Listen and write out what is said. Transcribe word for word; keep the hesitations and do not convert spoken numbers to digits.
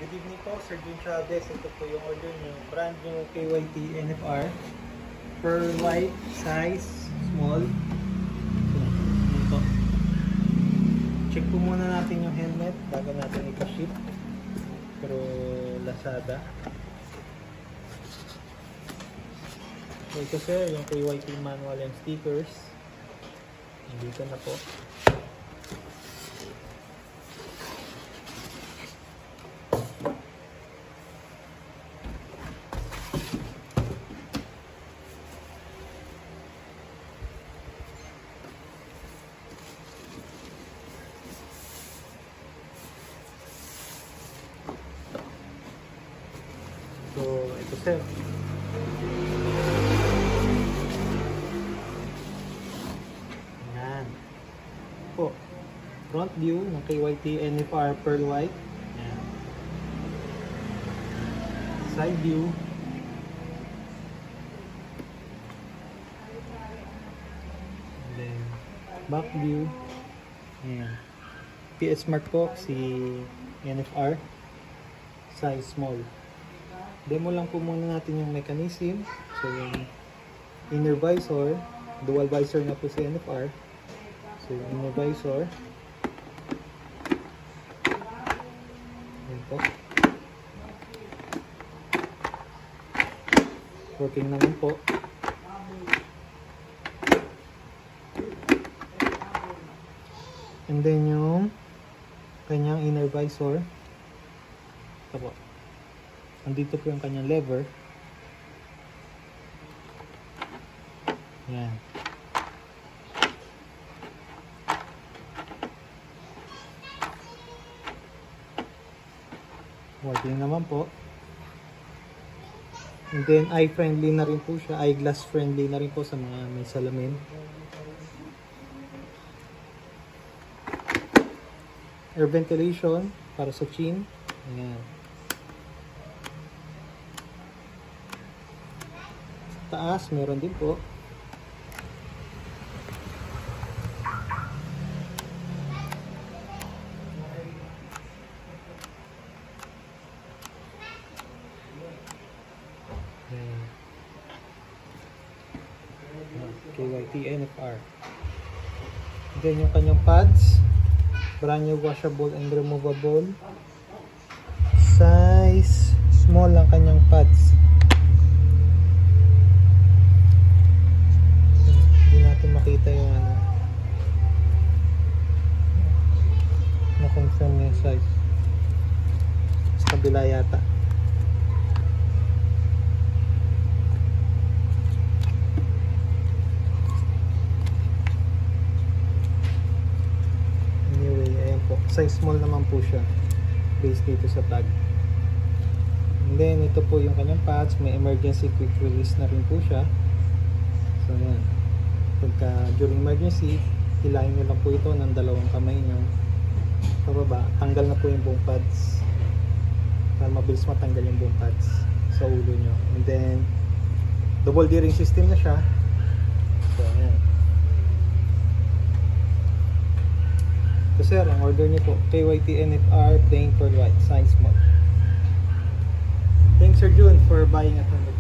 Good evening po, Sir Jun Chavez. Ito po yung order nyo. Brand new K Y T N F R. Per white, size, small. Ito. Check po muna natin yung helmet bago natin ipaship. Pero Lazada. So ito sir, yung K Y T manual and stickers. Nandito na po. So, ito sir. Ayan. Po. Front view ng K Y T N F R Pearl White. Ayan. Side view. And then, back view. Ayan. P S mark po si N F R. Size small. Demo lang po muna natin yung mechanism. So yung inner visor, dual visor na po si N F R. So yung inner visor. Ayan po. Working naman po. And then yung kanyang inner visor. Ito po. Andito po yung kanyang lever. Ayan. Working naman po. And then eye friendly na rin po siya. Eyeglass friendly na rin po sa mga may salamin. Air ventilation para sa chin. Ayan. Taas, meron din po. K Y T N F R. Then yung kanyang pads, brand new washable and removable. Size small lang kanyang pads. Makita yung ano na-confirm yung size sa kabila yata. Anyway, ayan po, size small naman po siya based dito sa tag. And then ito po yung kanyang pads, may emergency quick release na rin po siya. So ayan, pagka during emergency, hilahin nyo lang po ito ng dalawang kamay nyo pababa, tanggal na po yung buong pads para mabilis matanggal yung buong pads sa ulo nyo. And then double D-ring system na siya. So ayan. So sir, ang order nyo po K Y T N F R plain pearl white, size small. Thanks Sir Jun for buying at